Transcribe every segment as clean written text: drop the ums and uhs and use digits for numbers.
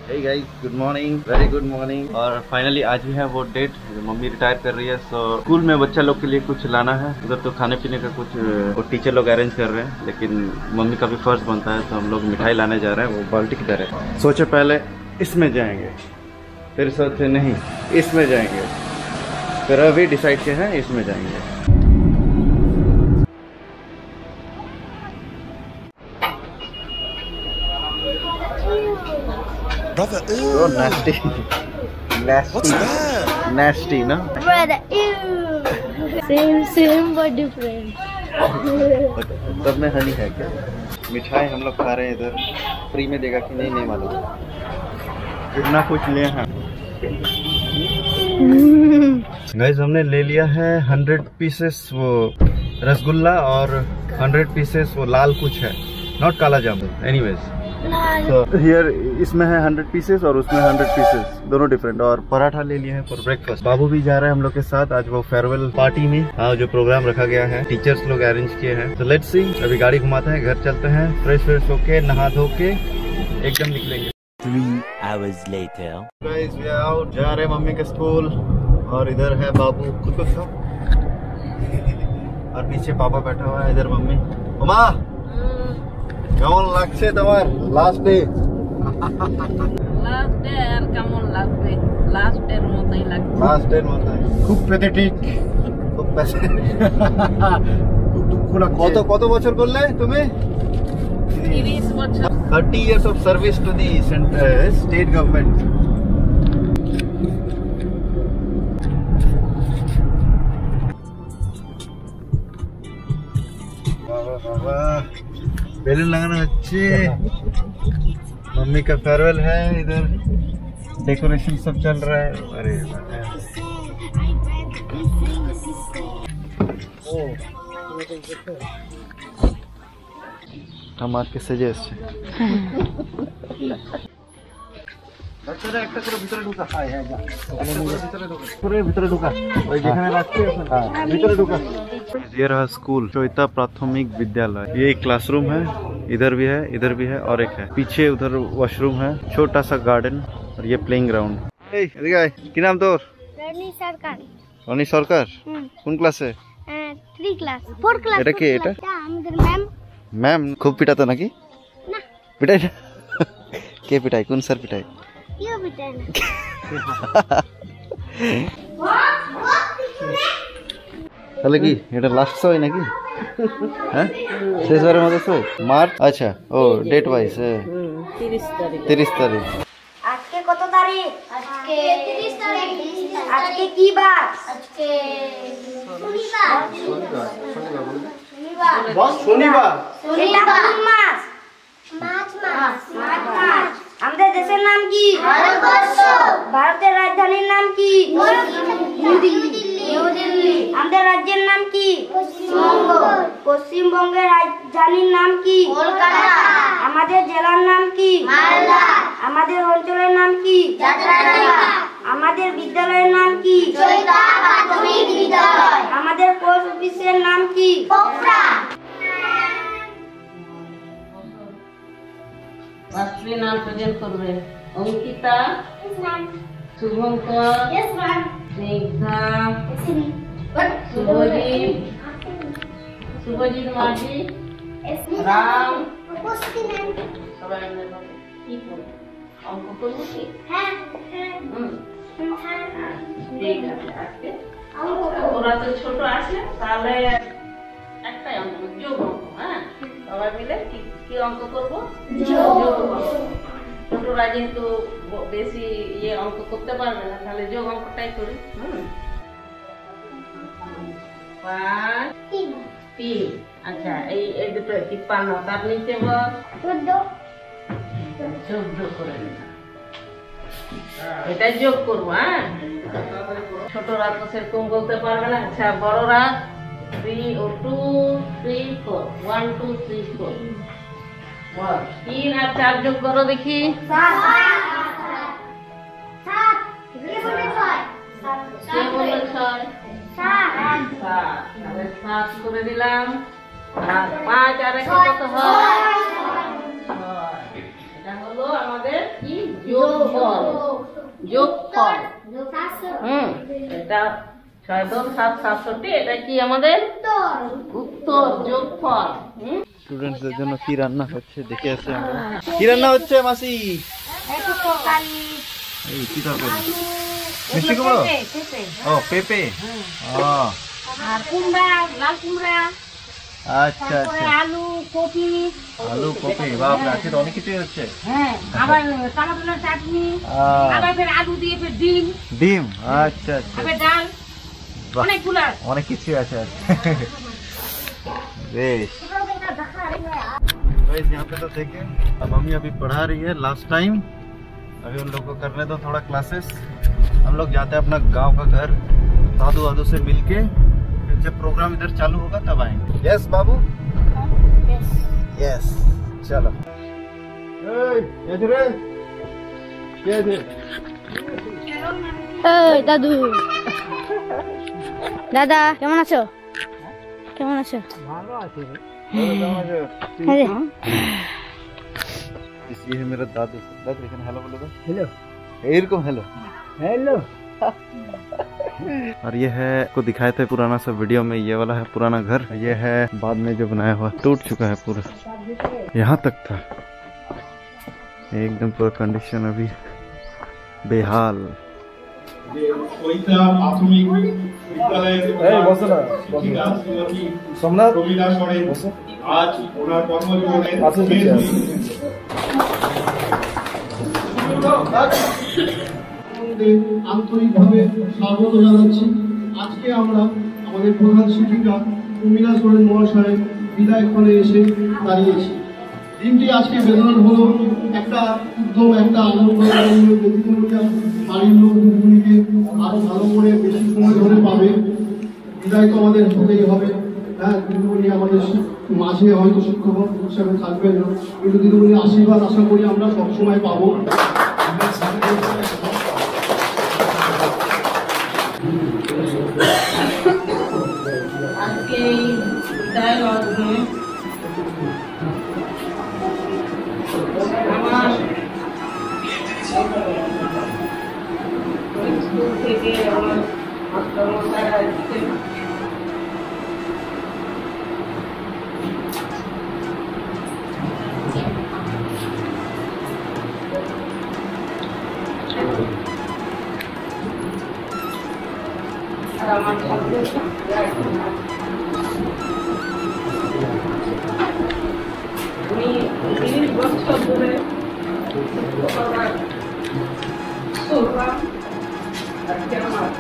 Hey guys, good morning, very good morning। और finally आज भी है वो डेट, मम्मी रिटायर कर रही है। सो स्कूल में बच्चा लोग के लिए कुछ लाना है। उधर तो खाने पीने का कुछ वो टीचर लोग अरेंज कर रहे हैं, लेकिन मम्मी का भी फर्ज बनता है, तो हम लोग मिठाई लाने जा रहे हैं। वो बाल्टी किधर है? सोचे पहले इसमें जाएंगे, फिर सोचे नहीं इसमें जाएंगे, फिर अभी डिसाइड किया है इसमें जाएंगे। Brother, ew. Oh, nasty. Nasty. What's that? Nasty, no? Brother, ew. Same but different. सब में हनी है क्या? मिठाई हम लोग खा रहे हैं इधर, फ्री में देगा कि नहीं मालूम। कितना कुछ ले हैं गाइस। हमने ले लिया है 100 पीसेस वो रसगुल्ला और 100 पीसेस वो लाल कुछ है, नॉट काला जामुन। एनीवेज तो हियर इसमें है 100 पीसेस और उसमें 100 पीसेस, दोनों डिफरेंट। और पराठा ले लिए हैं फॉर ब्रेकफास्ट। बाबू भी जा रहे हैं हम लोग के साथ आज वो फेयरवेल पार्टी में। हाँ, जो प्रोग्राम रखा गया है टीचर्स लोग अरेंज किए हैं। तो लेट्स सी, अभी गाड़ी घुमाते हैं, घर चलते हैं, फ्रेश होके नहा धो के एकदम निकलेंगे। 3 hours later guys we are out, जा रहे हैं मम्मी के स्कूल। और इधर है बाबू, खुद को दिखाओ। और पीछे पापा बैठा हुआ है, इधर मम्मी। मामा কেমন লাগছে তোমার লাস্ট ডে? লাস্ট ডে আর কেমন লাগবে? লাস্ট ডের মতই লাগছে। লাস্ট ডের মতই, খুব প্যাথেটিক, খুব প্যাথেটিক। খুব দুঃখ না। কত বছর করলে তুমি? 30 বছর। 30 years of service to the state government। বাবা বাবা, बेलून लगाना अच्छे। मम्मी का फेयरवेल है, इधर डेकोरेशन सब चल रहा है। अरे हम आज के सजे আসছে। বাচ্চারা একটা করে ভিতরে ঢোকা। হ্যাঁ হ্যাঁ, ভিতরে ঢোকা, ওই যেখানে রাখছে ভিতরে ঢোকা। ये रहा स्कूल, चोइता प्राथमिक विद्यालय। ये एक क्लासरूम है, इधर भी है, इधर भी है और एक है पीछे, उधर वॉशरूम है, छोटा सा गार्डन और ये प्लेइंग ग्राउंड। কি নাম তোর? রনি সরকার। রনি সরকার। কোন ক্লাসে? 3 ক্লাস 4 ক্লাস। এটা কে? এটা আমাদের ম্যাম। ম্যাম খুব পিটাতো নাকি? না, পিটাই না। কে পিটাই? কোন স্যার পিটাই? কেউ পিটায় না। তাহলে কি এটা লাস্ট শো নাকি? হ্যাঁ, শেষবারের মতো শো। মার্চ, আচ্ছা, ও ডেট ওয়াইজ 30 তারিখ। আজকে কত তারিখ? আজকে 30 তারিখ। আজকে কি বার? আজকে শনিবার। বস শনিবার। এটা কোন মাস? মার্চ মাস। আমাদের দেশের নাম কি? ভারতবর্ষ। ভারতের রাজধানীর নাম কি? নিউ দিল্লি। আমাদের রাজ্যের নাম কি? পশ্চিমবঙ্গ। পশ্চিমবঙ্গের রাজধানীর নাম কি? কলকাতা। আমাদের জেলার নাম কি? মালদা। আমাদের অঞ্চলের নাম কি? যাত্রাপাড়া। আমাদের বিদ্যালয়ের নাম কি? চৈতা প্রাথমিক বিদ্যালয়। আমাদের পোস্ট অফিসের নাম কি? পোখরা। রাষ্ট্রীয় নাম প্রেজেন্ট করবে। অঙ্কিতা, শুভঙ্কর, স্নিগ্ধা, শুভজিৎ মাঝি, রাম। সবাই কি করবো? অঙ্ক করবো কি? ঠিক আছে। আজকে ওরা তো ছোট আছে, তাহলে একটাই অঙ্ক, যোগ অঙ্ক। হ্যাঁ, সবাই মিলে কি অঙ্ক করবো? যোগ অঙ্ক। ছোটরা যেহেতু বেশি অঙ্ক করতে পারবে না, তাহলে যোগ অঙ্কটাই করি। 5 3। আচ্ছা, এই দুটো 53, তার নিচে বল 14 করে নিলাম। এটা যোগ করবো। হ্যাঁ, ছোটরা তো সেরকম বলতে পারবে না। আচ্ছা, বড়রা 3 ও 2 3 4 1 2 3 4 3 আর 4 যোগ করো দেখি। 7 করে দিলাম। আর 5 আর 1 কত হয়? 6। এটা হলো আমাদের কি? যোগ। যোগফল যোগফল এটা 6 2 7 67 এটা কি আমাদের উত্তর যোগফল স্টুডেন্টসদের জন্য কি রান্না হচ্ছে দেখে আসি আমরা। কি রান্না হচ্ছে মাসি? একটু তরকারি এই কি তরকারি? মিষ্টি কুমড়ো? ও পেঁপে। আর কুমড়া, লাল কুমড়া, আচ্ছা তারপরে আচ্ছা, আলু, কপি, আলু কপি, বাপরে আজকে তো অনেক কিছুই হচ্ছে। হ্যাঁ, আবার টমেটোর চাটনি, আবার ফের আলু দিয়ে ফের ডিম, ডিম, আচ্ছা আচ্ছা, আবার ডাল, বাহ, অনেকগুলো আছে। অনেক কিছুই আছে আজকে। बेश गाइस, यहाँ पे तो देखें, अब मम्मी अभी पढ़ा रही है लास्ट टाइम। अभी उन लोग को करने दो थोड़ा क्लासेस। हम लोग जाते हैं अपना गांव का घर, दादू वादू से मिलके, फिर जब प्रोग्राम इधर चालू होगा तब आएंगे। यस बाबू, यस चलो। দাদু, দাদা কেমন আছো? কেমন আছো? ये है मेरा दादू। दादू लेकिन हेलो बोलो। हेलो, एरकम हेलो हेलो। और ये है को दिखाए थे पुराना सा वीडियो में, ये वाला है पुराना घर। ये है बाद में जो बनाया हुआ, टूट चुका है पूरा, यहाँ तक था एकदम पूरा कंडीशन अभी बेहाल। প্রাথমিক বিদ্যালয়ের সোমনাথ রবিনা সরেন আজ ওনার কর্মজীবনের আন্তরিকভাবে স্বাগত জানাচ্ছি। আজকে আমরা আমাদের প্রধান শিক্ষিকা রবিনা সরেন মহাশয়ের বিদায় ক্ষণে এসে দাঁড়িয়েছি। দিনটি আজকে বেদনার হলো, একটা উদ্যম, একটা আনন্দ, বাড়ির লোক দিদিমণিকে আরো ভালো করে বেশি সময় ধরে পাবে। বিদায় তো আমাদের হতেই হবে। হ্যাঁ, দিদিমণি আমাদের মাঝে হয়তো শিক্ষক হিসাবে থাকবেন না, কিন্তু দিদিমণির আশীর্বাদ আশা করি আমরা সবসময় পাবো। আজকে এই বিদায় লগ্নে আমার স্কুল থেকে আমার মাস্টারমশাইরা এসেছেন। আর আমার সাথে উনি 30 বছর ধরে আজকে আমার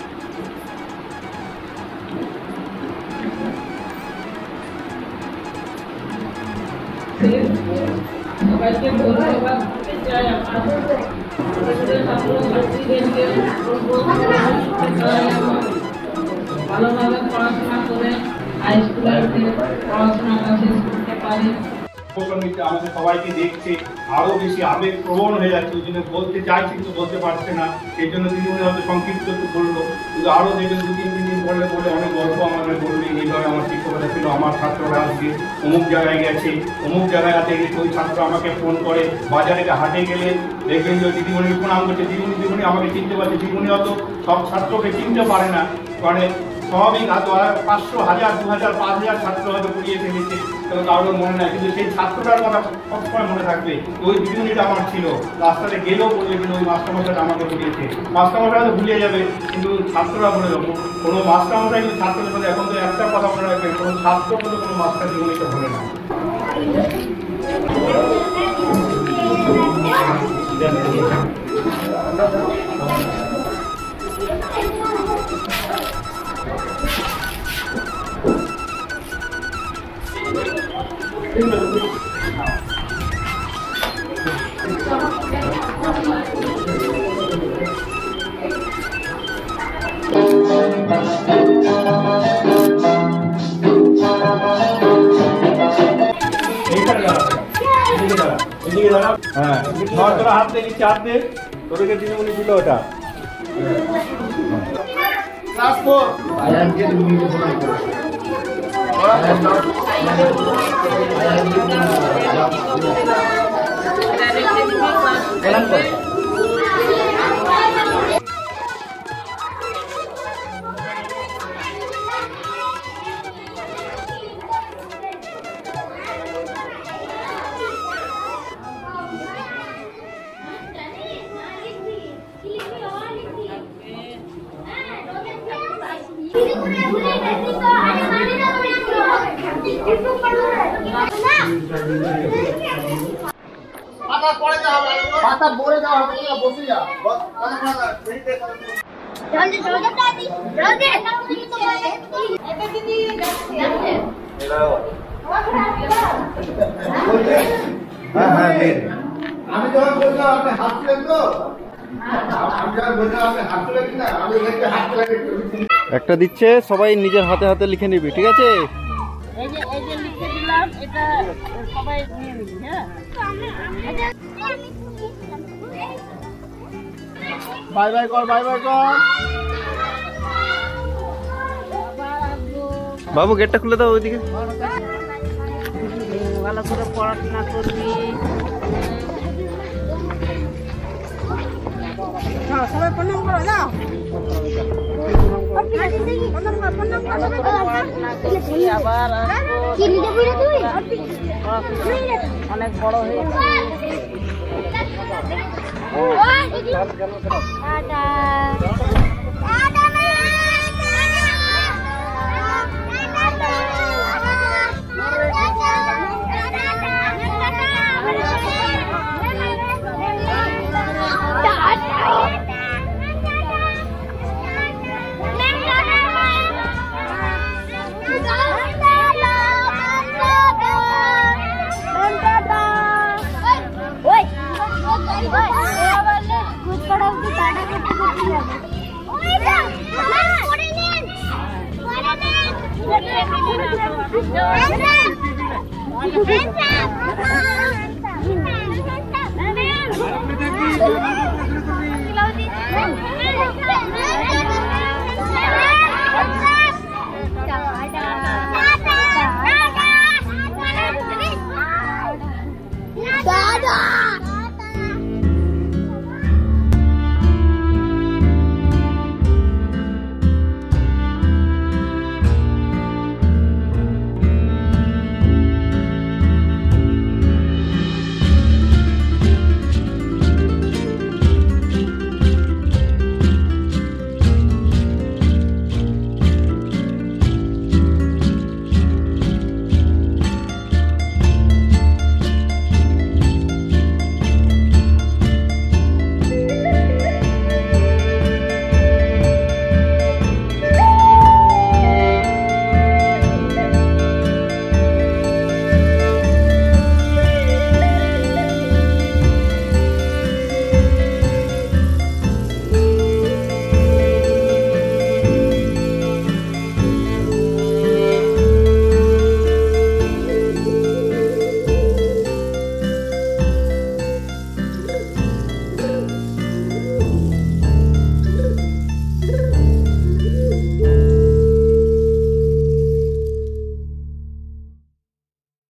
সবাইকে ধন্যবাদ দিতে চাই। আমার ছাত্রছাত্রীদেরকে ভালোভাবে পড়াশোনা করে হাই স্কুলে পড়াশোনাটা শেষ করতে পারি। আমাদের সবাইকে দেখছে আরো বেশি আবেগ প্রবণ হয়ে যাচ্ছে, ওই জন্য বলতে চাইছে কিন্তু বলতে পারছে না। সেই জন্য দিদিমণি হয়তো সংক্ষিপ্ত একটু বললো, কিন্তু আরো দেখবেন 2-3 দিন বললে অনেক গল্প আমাদের বলবে। এইভাবে আমার শিক্ষকতা ছিল, আমার ছাত্ররা আজকে অমুক জায়গায় গেছে, অমুক জায়গায় হাতে গেছে। ওই ছাত্র আমাকে ফোন করে, বাজারে হাটে গেলে দেখবেন যে দিদিমণির প্রণাম করছে, দিদিমণি আমাকে চিনতে পারছে। দিদিমণি হয়তো সব ছাত্রকে চিনতে পারে না, মানে স্বাভাবিক হয়তো 500, 1000, 2000, 5000 ছাত্র হয়তো পড়িয়ে ফেলেছে, তবে কারোর মনে নাই, কিন্তু সেই ছাত্রটার কথা সবসময় মনে থাকবে। ওই দিদিমণিটা আমার ছিল, রাস্তাতে গেলেও বলবে কিন্তু ওই মাস্টারমশাইটা আমাকে পড়িয়েছে। মাস্টারমশাই হয়তো ভুলে যাবে, কিন্তু ছাত্ররা বলে দেবো। কোনো মাস্টারমশাই কিন্তু ছাত্রদের বলে, এখন তো একটা কথা মনে রাখবে, কোনো ছাত্র বলে কোনো মাস্টার জীবনীকে ভুলে না। হ্যাঁ, তোরা হাত দিয়ে নিচে হাত দিয়ে, তোদেরকে দিদিমণি দিল ওটা। ক্লাস 4 প্রণাম করো। পাতা পড়ে যাওয়া হবে না, বসে যা। জলদি জলদি দাদি জলদি এটা দিদি হ্যাঁ হ্যাঁ আমি যখন বললাম আপনি হাত তুলেন তো, আমি যখন বললাম আপনি হাত তুলেন না, আমি দেখতে হাত তুলে একটা দিচ্ছে, সবাই নিজের হাতে হাতে লিখে নিবি, ঠিক আছে? এই যে লিখে দিলাম, এটা সবাই নিয়ে নিবি। হ্যাঁ, বাই বাই কর, বাই বাই কর। বাবু গেটটা খুলে দাও ওইদিকে। ভালো করে পড়াশোনা করবি। সবাই প্রণাম করো, যাও। আবার অনেক বড় হয়েছে। Hands up!